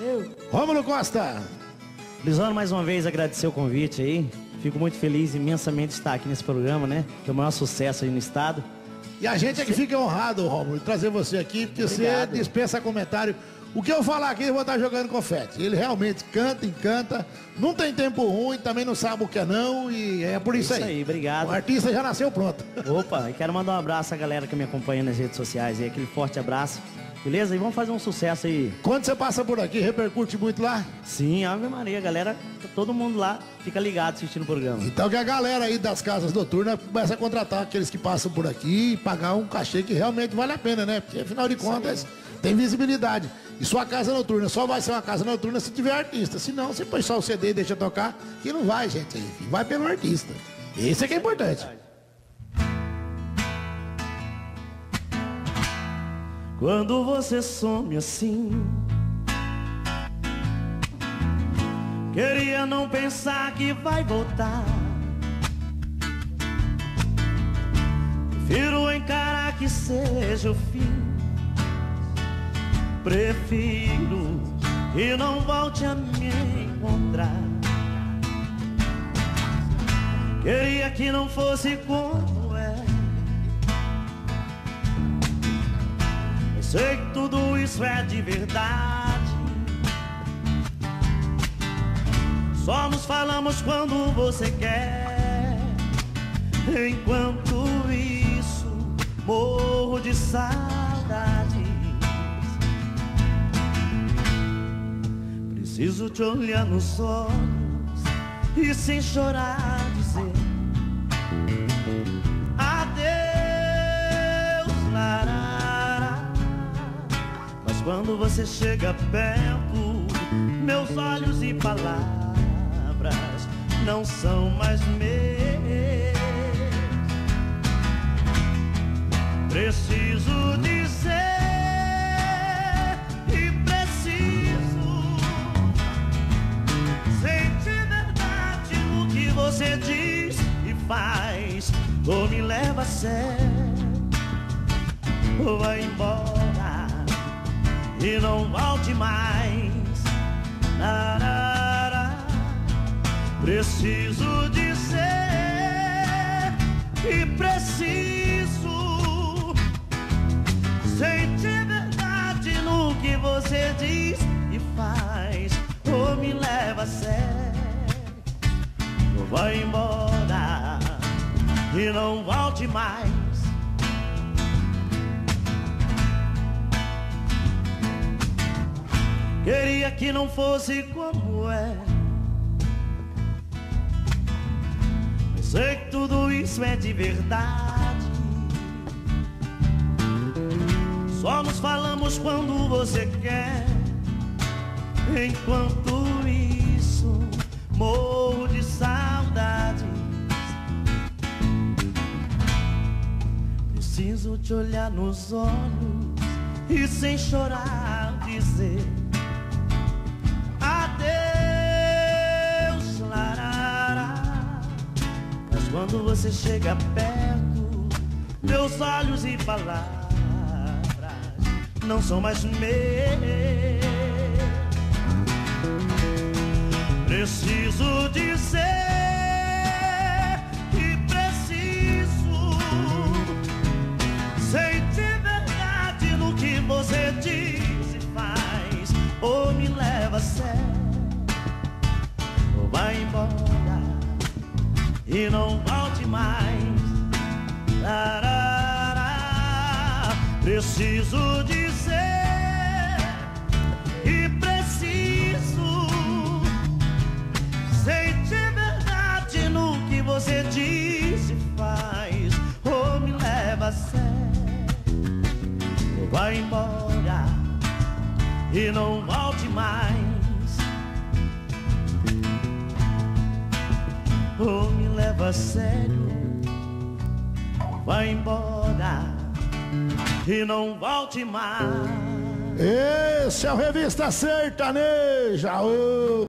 Rômulo Costa. Lisandro, mais uma vez agradecer o convite aí. Fico muito feliz imensamente de estar aqui nesse programa, né? Que é o maior sucesso aí no estado. E a gente é que fica honrado, Rômulo, de trazer você aqui, porque Obrigado. você dispensa comentário. O que eu falar aqui, eu vou estar jogando confete. Ele realmente canta, encanta, não tem tempo ruim, também não sabe o que é não, e é por isso aí. Isso aí, obrigado. O artista já nasceu pronto. Opa, e quero mandar um abraço à galera que me acompanha nas redes sociais aí, aquele forte abraço. Beleza? E vamos fazer um sucesso aí. Quando você passa por aqui, repercute muito lá? Sim, Ave Maria, galera, todo mundo lá fica ligado assistindo o programa. Então que a galera aí das casas noturnas começa a contratar aqueles que passam por aqui e pagar um cachê que realmente vale a pena, né? Porque afinal de contas, tem visibilidade. E sua casa noturna só vai ser uma casa noturna se tiver artista. Se não, você põe só o CD e deixa tocar, que não vai, gente. Vai pelo artista. Esse é que é importante. Quando você some assim, queria não pensar que vai voltar. Prefiro encarar que seja o fim. Prefiro que não volte a me encontrar. Queria que não fosse como é. Sei que tudo isso é de verdade. Só nos falamos quando você quer. Enquanto isso, morro de saudades. Preciso te olhar nos olhos e sem chorar dizer adeus, Lara. Quando você chega perto, meus olhos e palavras não são mais meus. Preciso dizer e preciso sentir verdade no que você diz e faz. Ou me leva a sério, ou vai embora e não volte mais. Preciso dizer e preciso sentir verdade no que você diz e faz. Ou me leva a sério, ou vai embora e não volte mais. Queria que não fosse como é. Mas sei que tudo isso é de verdade. Só nos falamos quando você quer. Enquanto isso, morro de saudades. Preciso te olhar nos olhos e sem chorar dizer quando você chega perto, meus olhos e palavras não são mais meus. Preciso dizer e preciso sentir verdade no que você diz e faz. Ou me leva a sério, ou vai embora e não volte mais. Preciso dizer e preciso sentir verdade no que você diz e faz. Ou me leva a sério, ou vai embora e não volte mais. Ou me leva a sério, vai embora e não volte mais. Esse é o Revista Sertaneja.